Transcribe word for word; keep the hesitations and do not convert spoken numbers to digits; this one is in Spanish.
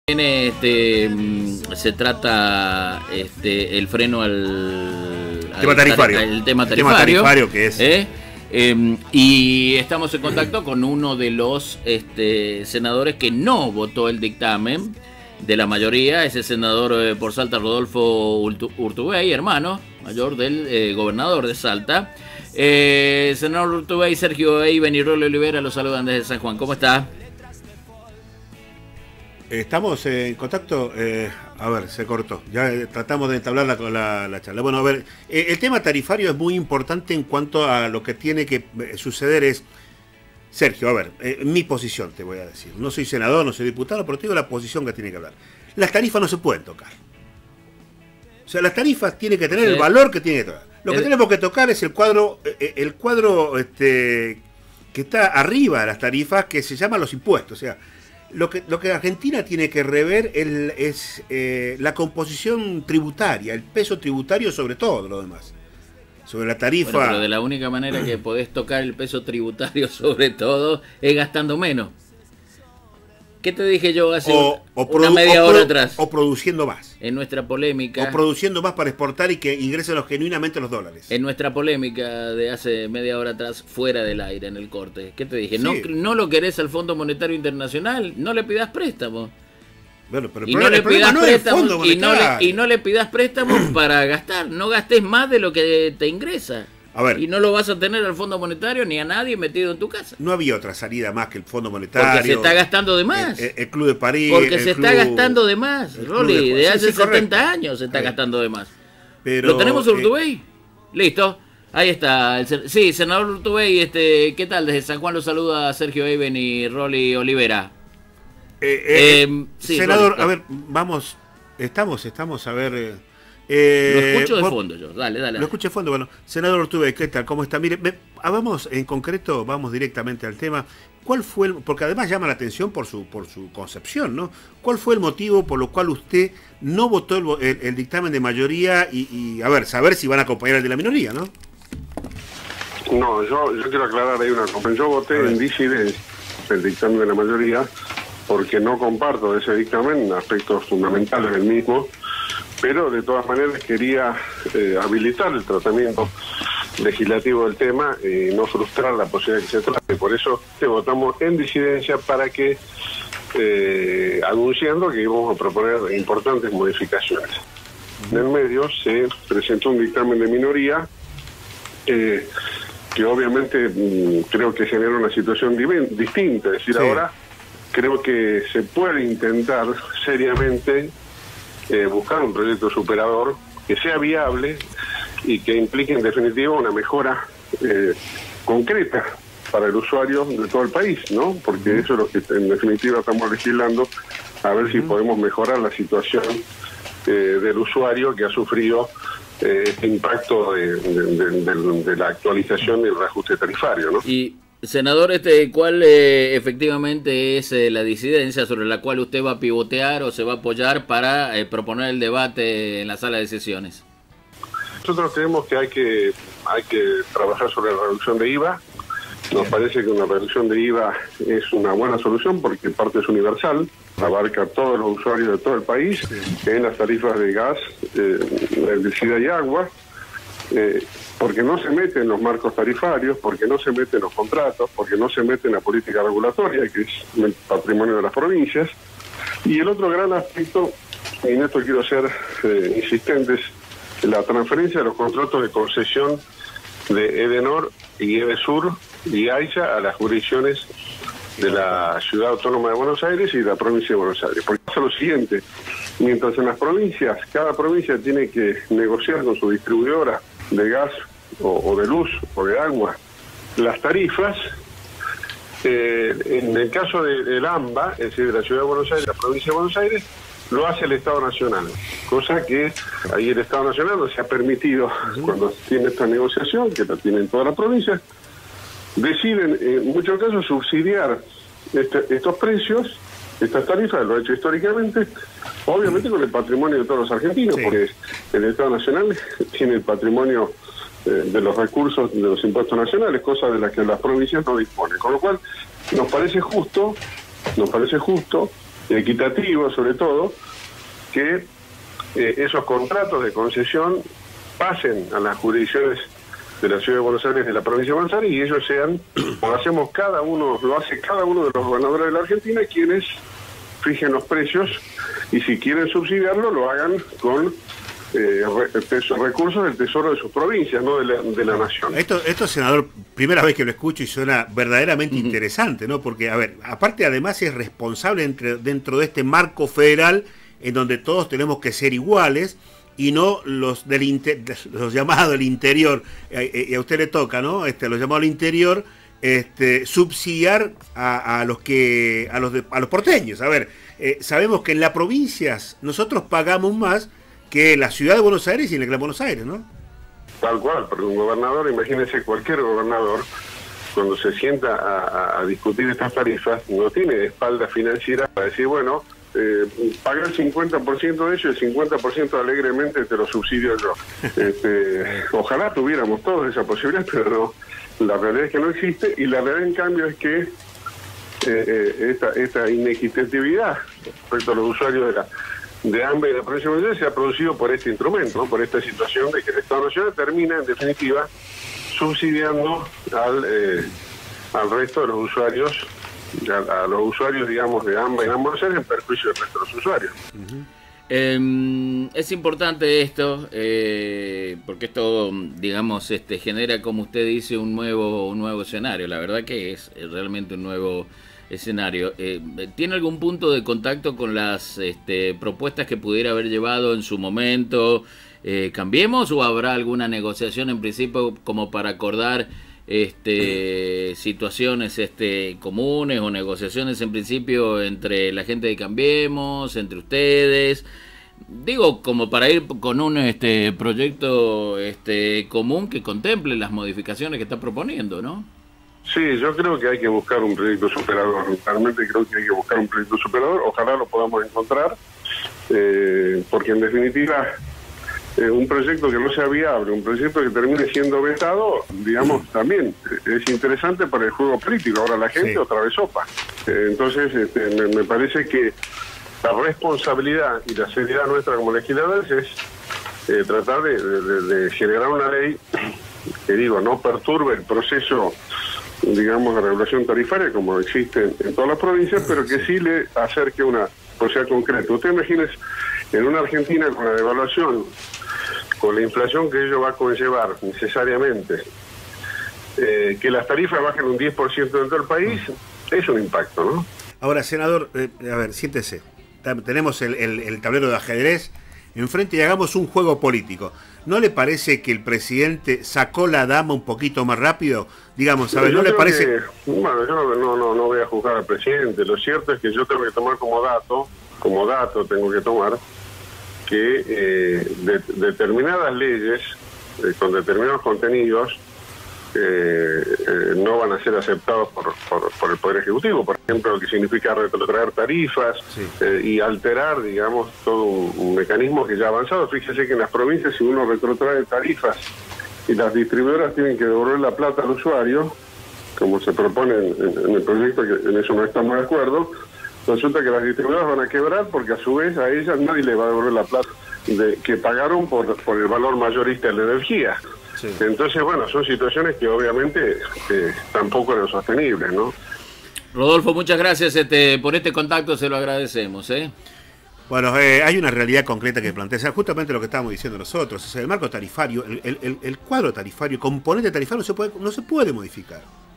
Este, se trata este, el freno al, al tema tarifario. El tema tarifario, el tema tarifario que es. ¿eh? Eh, y estamos en contacto con uno de los este, senadores que no votó el dictamen de la mayoría, ese senador eh, por Salta, Rodolfo Urtubey, hermano mayor del eh, gobernador de Salta. Eh, senador Urtubey, Sergio Eiben y Rolly Olivera los saludan desde San Juan. ¿Cómo está? Estamos en contacto, eh, a ver, se cortó, ya eh, tratamos de entablar la, la, la charla. Bueno, a ver, eh, el tema tarifario es muy importante en cuanto a lo que tiene que eh, suceder es, Sergio, a ver, eh, mi posición te voy a decir, no soy senador, no soy diputado, pero te digo la posición que tiene que hablar. Las tarifas no se pueden tocar. O sea, las tarifas tienen que tener sí. el valor que tienen que tocar. Lo el... que tenemos que tocar es el cuadro, eh, el cuadro este, que está arriba de las tarifas, que se llama los impuestos, o sea, Lo que, lo que Argentina tiene que rever el, es eh, la composición tributaria, el peso tributario sobre todo lo demás. Sobre la tarifa... Bueno, pero de la única manera que podés tocar el peso tributario sobre todo es gastando menos. ¿Qué te dije yo hace o, o una media o hora atrás? O produciendo más. En nuestra polémica... O produciendo más para exportar y que ingresen los, genuinamente los dólares. En nuestra polémica de hace media hora atrás, fuera del aire, en el corte. ¿Qué te dije? Sí. ¿No, no lo querés al Fondo Monetario Internacional? No le pidas préstamo. Bueno, pero el y, problema, no le el problema pidas no es el préstamos, Fondo y, no le, Monetario. y no le pidas préstamos para gastar. No gastes más de lo que te ingresa. A ver, y no lo vas a tener al Fondo Monetario ni a nadie metido en tu casa. No había otra salida más que el Fondo Monetario. Porque se está gastando de más. El, el, el Club de París. Porque se club, está gastando de más, Rolly. De, de hace sí, sí, setenta años se está gastando de más. Pero, ¿Lo tenemos Urtubey? Eh, Listo. Ahí está. El, sí, senador Urtubey, este, ¿qué tal? Desde San Juan lo saluda Sergio Eiben y Rolly Olivera. Eh, eh, eh, sí, senador, Rolly, a ver, vamos, estamos, estamos a ver... Eh, Eh, lo escucho de vos, fondo yo, dale, dale. Lo escucho de fondo, bueno, senador Urtubey, ¿qué tal? ¿Cómo está? Mire, me, vamos en concreto, vamos directamente al tema. ¿Cuál fue el, porque además llama la atención por su por su concepción, ¿no? ¿Cuál fue el motivo por lo cual usted no votó el, el, el dictamen de mayoría y, y, a ver, saber si van a acompañar el de la minoría, ¿no? No, yo, yo quiero aclarar ahí una cosa. Yo voté en disidencia el dictamen de la mayoría porque no comparto ese dictamen, aspectos fundamentales del mismo, pero de todas maneras quería eh, habilitar el tratamiento legislativo del tema y no frustrar la posibilidad que se trate. Por eso te votamos en disidencia para que, eh, anunciando que íbamos a proponer importantes modificaciones. En el medio se presentó un dictamen de minoría eh, que obviamente mmm, creo que genera una situación distinta. Es decir, sí. ahora creo que se puede intentar seriamente Eh, buscar un proyecto superador que sea viable y que implique en definitiva una mejora eh, concreta para el usuario de todo el país, ¿no? Porque eso es lo que en definitiva estamos legislando, a ver si podemos mejorar la situación eh, del usuario que ha sufrido eh, este impacto de, de, de, de, de la actualización y el reajuste tarifario, ¿no? Y senador, este, ¿cuál eh, efectivamente es eh, la disidencia sobre la cual usted va a pivotear o se va a apoyar para eh, proponer el debate en la sala de sesiones? Nosotros creemos que hay que hay que trabajar sobre la reducción de I V A. Nos parece que una reducción de I V A es una buena solución porque parte es universal, abarca a todos los usuarios de todo el país, en las tarifas de gas, eh, electricidad y agua. Eh, porque no se mete en los marcos tarifarios, porque no se mete en los contratos, porque no se mete en la política regulatoria, que es el patrimonio de las provincias. Y el otro gran aspecto, y en esto quiero ser eh, insistente, es la transferencia de los contratos de concesión de Edenor y Edesur y AISA a las jurisdicciones de la Ciudad Autónoma de Buenos Aires y de la provincia de Buenos Aires. Porque pasa lo siguiente, mientras en las provincias, cada provincia tiene que negociar con su distribuidora de gas o, o de luz o de agua las tarifas, eh, en el caso de, del AMBA, es decir, de la Ciudad de Buenos Aires, la provincia de Buenos Aires, lo hace el Estado Nacional, cosa que ahí el Estado Nacional no se ha permitido, uh-huh. cuando tiene esta negociación, que la tienen todas las provincias, deciden en muchos casos subsidiar este, estos precios, estas tarifas, lo ha hecho históricamente, obviamente con el patrimonio de todos los argentinos, sí. porque el Estado Nacional tiene el patrimonio eh, de los recursos de los impuestos nacionales, cosas de las que las provincias no disponen. Con lo cual, nos parece justo, nos parece justo equitativo, sobre todo, que eh, esos contratos de concesión pasen a las jurisdicciones de la Ciudad de Buenos Aires, de la provincia de Buenos Aires, y ellos sean, lo hacemos cada uno, lo hace cada uno de los gobernadores de la Argentina, quienes fijen los precios, y si quieren subsidiarlo, lo hagan con eh, re, recursos del tesoro de sus provincias, no de la, de la nación. Esto, esto, senador, primera vez que lo escucho y suena verdaderamente uh-huh. interesante, ¿no? Porque, a ver, aparte además es responsable entre, dentro de este marco federal en donde todos tenemos que ser iguales, y no los del inter, los llamados del interior, eh, y a usted le toca, ¿no? Este, los llamados del interior, este, subsidiar a, a los que a los de, a los porteños. A ver, eh, sabemos que en las provincias nosotros pagamos más que la ciudad de Buenos Aires y en la Gran Buenos Aires, ¿no? Tal cual, porque un gobernador, imagínese cualquier gobernador, cuando se sienta a, a, a discutir estas tarifas, no tiene espalda financiera para decir, bueno, Eh, paga el cincuenta por ciento de ello y el cincuenta por ciento alegremente te lo subsidio yo. Este, ojalá tuviéramos todos esa posibilidad, pero no. La realidad es que no existe, y la realidad en cambio es que eh, eh, esta, esta inequitatividad respecto a los usuarios de la de AMBA y de la provincia de Buenos Aires se ha producido por este instrumento, ¿no? Por esta situación de que el Estado Nacional termina en definitiva subsidiando al, eh, al resto de los usuarios, A, a los usuarios, digamos, de AMBA y de Buenos Aires en perjuicio del resto de los usuarios. Uh-huh. eh, es importante esto, eh, porque esto, digamos, este genera, como usted dice, un nuevo, un nuevo escenario. La verdad que es realmente un nuevo escenario. Eh, ¿Tiene algún punto de contacto con las este, propuestas que pudiera haber llevado en su momento eh, Cambiemos, o habrá alguna negociación en principio como para acordar este situaciones este comunes, o negociaciones en principio entre la gente de Cambiemos, entre ustedes, digo, como para ir con un este proyecto este común que contemple las modificaciones que está proponiendo, ¿no? Sí, yo creo que hay que buscar un proyecto superador, realmente creo que hay que buscar un proyecto superador, ojalá lo podamos encontrar, eh, porque en definitiva Eh, un proyecto que no sea viable, un proyecto que termine siendo vetado, digamos, también es interesante para el juego político. Ahora la gente sí. otra vez sopa. Eh, entonces, este, me, me parece que la responsabilidad y la seriedad nuestra como legisladores es eh, tratar de, de, de generar una ley que, digo, no perturbe el proceso, digamos, de regulación tarifaria como existe en, en todas las provincias, pero que sí le acerque una cosa concreta. Usted imagínese, en una Argentina con la devaluación, con la inflación que ello va a conllevar necesariamente, eh, que las tarifas bajen un diez por ciento en todo el país, es un impacto, ¿no? Ahora, senador, eh, a ver, siéntese. Tenemos el, el, el tablero de ajedrez enfrente y hagamos un juego político. ¿No le parece que el presidente sacó la dama un poquito más rápido? Digamos, a ver, ¿no le parece...? Que, bueno, yo no, no, no voy a juzgar al presidente. Lo cierto es que yo tengo que tomar como dato, como dato tengo que tomar, que eh, de, determinadas leyes eh, con determinados contenidos eh, eh, no van a ser aceptados por, por, por el Poder Ejecutivo. Por ejemplo, lo que significa retrotraer tarifas sí. eh, y alterar, digamos, todo un, un mecanismo que ya ha avanzado. Fíjese que en las provincias, si uno retrotrae tarifas y las distribuidoras tienen que devolver la plata al usuario, como se propone en, en, en el proyecto, que en eso no estamos de acuerdo, resulta que las distribuidoras van a quebrar porque a su vez a ellas nadie le va a devolver la plata de, que pagaron por, por el valor mayorista de la energía. Sí. Entonces, bueno, son situaciones que obviamente eh, tampoco eran sostenibles, ¿no? Rodolfo, muchas gracias este, por este contacto, se lo agradecemos, ¿eh? Bueno, eh, hay una realidad concreta que plantea, o sea, justamente lo que estábamos diciendo nosotros, o sea, el marco tarifario, el, el, el cuadro tarifario, el componente tarifario no se puede, no se puede modificar.